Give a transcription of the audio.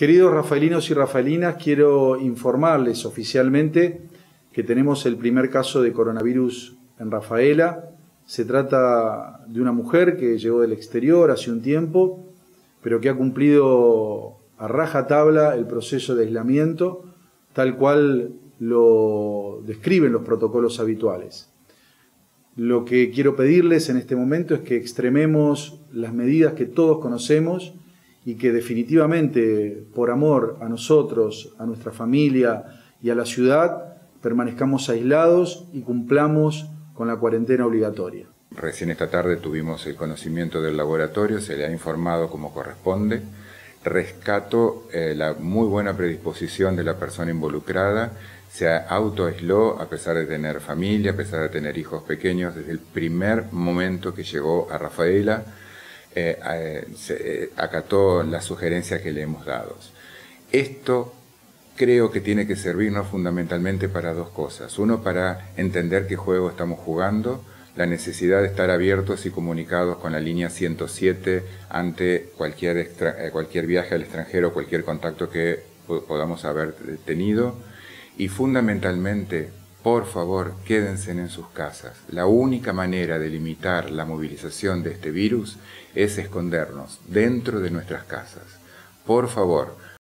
Queridos rafaelinos y rafaelinas, quiero informarles oficialmente que tenemos el primer caso de coronavirus en Rafaela. Se trata de una mujer que llegó del exterior hace un tiempo, pero que ha cumplido a rajatabla el proceso de aislamiento, tal cual lo describen los protocolos habituales. Lo que quiero pedirles en este momento es que extrememos las medidas que todos conocemos y que definitivamente, por amor a nosotros, a nuestra familia y a la ciudad, permanezcamos aislados y cumplamos con la cuarentena obligatoria. Recién esta tarde tuvimos el conocimiento del laboratorio, se le ha informado como corresponde. Rescato la muy buena predisposición de la persona involucrada, se autoaisló a pesar de tener familia, a pesar de tener hijos pequeños, desde el primer momento que llegó a Rafaela. Acató las sugerencias que le hemos dado. Esto creo que tiene que servirnos fundamentalmente para dos cosas. Uno, para entender qué juego estamos jugando, la necesidad de estar abiertos y comunicados con la línea 107 ante cualquier viaje al extranjero, cualquier contacto que podamos haber tenido. Y fundamentalmente, por favor, quédense en sus casas. La única manera de limitar la movilización de este virus es escondernos dentro de nuestras casas. Por favor.